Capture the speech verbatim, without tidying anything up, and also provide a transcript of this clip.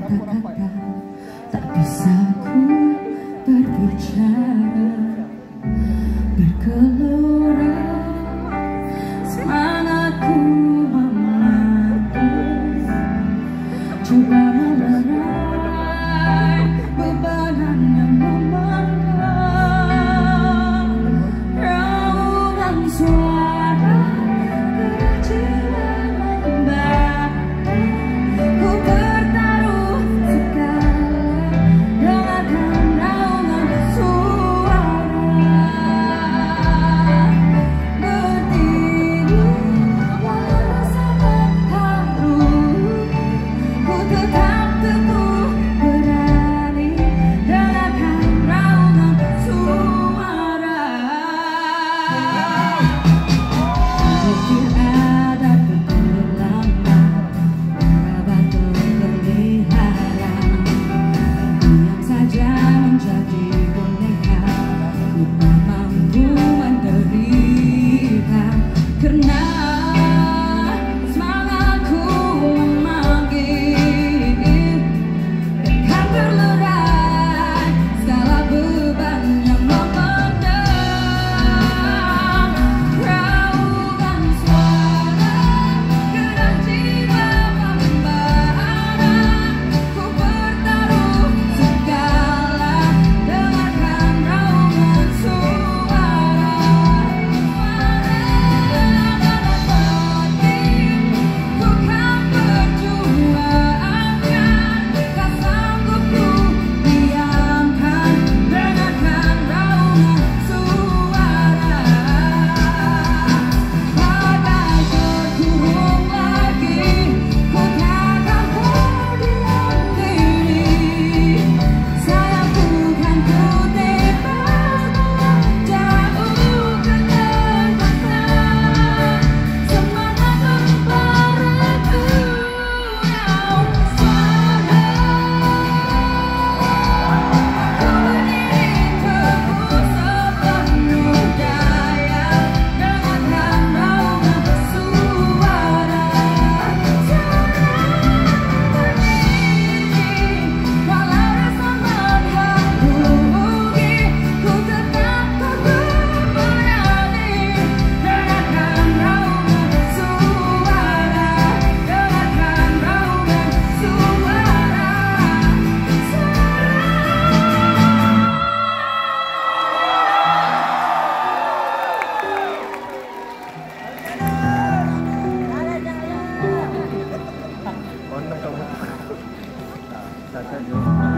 kata-kata, tak bisa ku berbicara, bergelora semangatku memanggil, coba melerai bebanan yang memandang, raungan suara gerak jiwa membara, ku bertaruh segala dengarkan raungan suara, berdiri walau rasakan haru, ku tetap teguh berani dengarkan raungan suara. Mungkin ada berturut lambat, meraba terpelihara, diam saja menjadi boneka, ku tak mampu menderita, karena semangatku memanggil, kan terlerai segala beban yang memendam, raungan suara gerak jiwa membara, ku bertaruh segala dengarkan raungan suara, ku kan perjuangkan, tak sanggup ku diamkan, dengarkan raungan suara, bagai terkurung lagi, ku takkan berdiam diri, sayangku kan ku tebas jauh ke depan, semangat membaraku raung suara, ku berdiri teguh sepenuh daya, dengarkan raungan suara, berdiri walau rasa mengharugi, ku tetap teguh berani dengarkan raungan suara, dengarkan raungan suara, Ono kamu.